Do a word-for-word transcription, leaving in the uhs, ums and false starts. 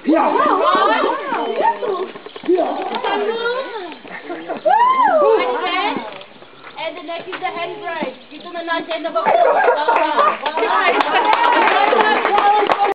Yeah. And then, and the next is the hand bride. Dito na nandiyan na ba?